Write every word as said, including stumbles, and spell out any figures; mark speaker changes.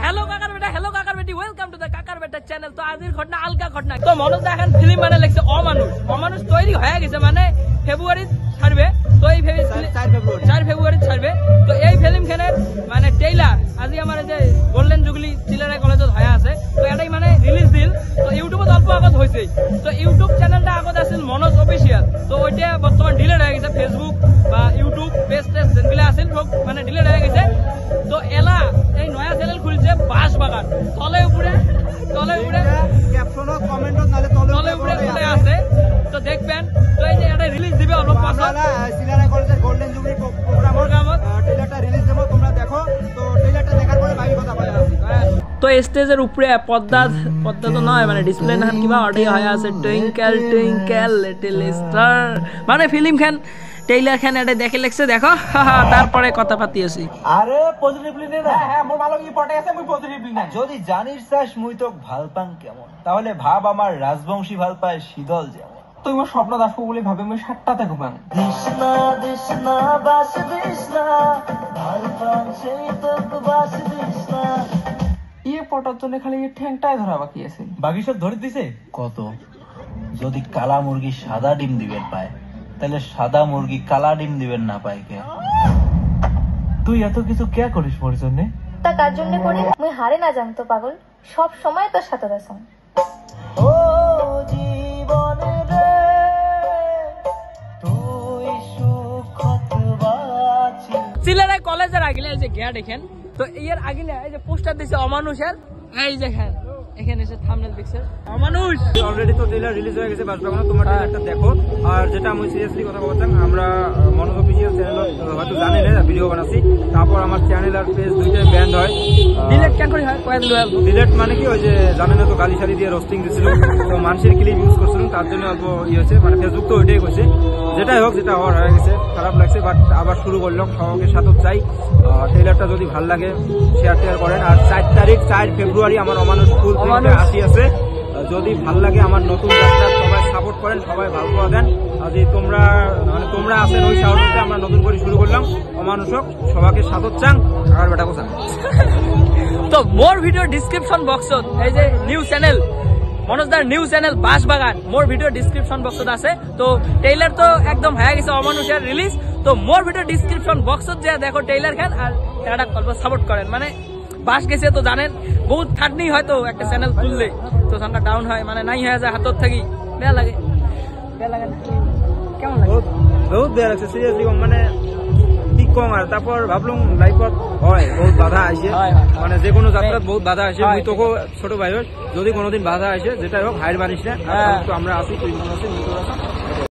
Speaker 1: Hello काकार बेटा hello काकार बेटी welcome to the काकार बेटा चैनल। तो आजকের ঘটনা আলগা ঘটনা। তো মনোজ দা এখন ফিল্ম মানে লিখছে অমানুষ। অমানুষ তৈরি হয়ে গেছে মানে ফেব্রুয়ারি ছাড়বে। তো এই চার ফেব্রুয়ারি ছাড়বে। তো এই ফিল্মখানের মানে ট্রেইলার আজি আমার যে গোল্ডেন জুবলি চিলারা কলেজত হয়ে আছে। তো এটাই মানে রিলিজ দিল। তো ইউটিউবত অল্প আগত হয়েছে। তো ইউটিউব চ্যানেলটা আগত আছিল মনোজ অফিসিয়াল। তো ওইটা বর্তমান ডিলিট হয়ে গেছে। ফেসবুক বা ইউটিউব পেজ টেজ যেগুলো আছিল সব মানে ডিলিট হয়ে গেছে। তো এলা এই নয়া চ্যানেল খুলছে বাস বাগান। তলে উপরে তলে উপরে
Speaker 2: ক্যাপশনও কমেন্টও নালে তলে
Speaker 1: তলে উপরে উঠে আছে। তো দেখবেন তো এই যে এটা রিলিজ দিবে অল্প পাঁচটা
Speaker 2: সিলারা কলেজের গোল্ডেন জুবলি প্রোগ্রামত ট্রেলারটা রিলিজ দেব তোমরা দেখো। তো ট্রেলারটা দেখার পরে বাকি কথা বলা আছে।
Speaker 1: তো স্টেজের উপরে পর্দা পর্দা তো নয় মানে ডিসপ্লে না কিবা অডিও হয়ে আছে টুইঙ্কেল টুইঙ্কেল লিটল স্টার মানে ফিল্ম খান ট্রেইলার খান এটা দেখে লাগছে দেখো তারপরে কথা পাতি আছি।
Speaker 2: আরে পজিটিভলি নে না। হ্যাঁ মোর ভালো কি পটে আছে মুই পজিটিভলি না। যদি জানিস চাস মুই তো ভাল পাং কেমন তাহলে ভাব আমার রাজবংশী ভাল পায় শীতল যেমন।
Speaker 3: তুই মোর স্বপ্ন দাসবো বলে ভাবে মুই সাতটা দেখো পাং
Speaker 2: কৃষ্ণা কৃষ্ণা বাস কৃষ্ণা ভাল পাং সেই তো বাস কৃষ্ণা।
Speaker 3: ইয়ে পটার জন্য খালি ঠ্যাংটাই ধরা বাকি আছে।
Speaker 2: বাকি সব ধরে দিছে কত। যদি কালা মুরগি সাদা ডিম দিবেন পায় তাহলে সাদা মুরগি কালা ডিম দিবেন না পায় কে। তুই এত কিছু কে করিস মোর জন্য?
Speaker 4: তা কার জন্য করি মুই হারে না জানতো পাগল সব সময় তোর সাথে আছেন।
Speaker 2: ও জীবনে রে তুই সুখত বাঁচি।
Speaker 1: চিলারা কলেজের আগিলে এই যে গিয়া দেখেন। তো এর আগিলে এই যে পোস্টার দিছে অমানুষের এই দেখেন এখানে এসে থাম্বনেল দেখছে অমানুষ।
Speaker 5: অলরেডি তো ট্রেলার রিলিজ হয়ে গেছে বাস বাগানো। তোমার ট্রেলারটা দেখো। আর যেটা আমি সিরিয়াসলি কথা বলতাম আমরা মনোজ অফিসিয়াল চ্যানেল হয়তো জানেন ভিডিও বানাচ্ছি। তারপর আমার চ্যানেল আর পেজ দুইটাই ব্যান্ড হয়।
Speaker 1: ডিলেট কেন করি হয় কয়েক দিন
Speaker 5: ডিলেট মানে কি ওই যে জানেন তো গালি শালি দিয়ে রোস্টিং দিছিল তো মানুষের ক্লিপ ইউজ করছিলাম তার জন্য অল্প ইয়ে হয়েছে মানে ফেসবুক তো ওইটাই করছে। যেটাই হোক যেটা হওয়ার হয়ে গেছে খারাপ লাগছে বাট আবার শুরু করলাম সবাইকে সাথে চাই। ট্রেলারটা যদি ভালো লাগে শেয়ার টেয়ার করেন। আর চার তারিখ চার ফেব্রুয়ারি আমার অমানুষ ফুল আসি আছে। যদি ভাল লাগে আমার নতুন যাত্রা সবাই সাপোর্ট করেন সবাই ভালো করে দেন। আর যদি তোমরা মানে তোমরা আছেন ওই সাহসে আমরা নতুন করে শুরু করলাম অমানুষক সবাইকে সাথে চান আর বেটা কোথায়।
Speaker 1: তো মোর ভিডিও ডিসক্রিপশন বক্সত এই যে নিউ চ্যানেল মনোজদার নিউ চ্যানেল বাস বাগান মোর ভিডিও ডিসক্রিপশন বক্সত আছে। তো ট্রেইলার তো একদম হয়ে গেছে অমানুষের রিলিজ। তো মোর ভিডিও ডিসক্রিপশন বক্সত যে দেখো ট্রেইলার খান আর এটা অল্প সাপোর্ট করেন। মানে বাস গেছে তো জানেন বহুত খাটনি হয় তো একটা চ্যানেল খুললে তো ঠান্ডা ডাউন হয় মানে নাই হয়ে যায় হাতত থাকি বেয়া লাগে বেয়া লাগে না কেমন লাগে?
Speaker 5: বহুত বেয়া লাগছে সিরিয়াসলি মানে ঠিক কম। আর তারপর ভাবলাম লাইফত হয় বহুত বাধা আসে মানে যে কোনো যাত্রাত বহুত বাধা আসে। মুই তোকে ছোট ভাই যদি কোনোদিন বাধা আসে যেটাই হোক হাইর বানিস না আমরা আছি তুই মনে আছে।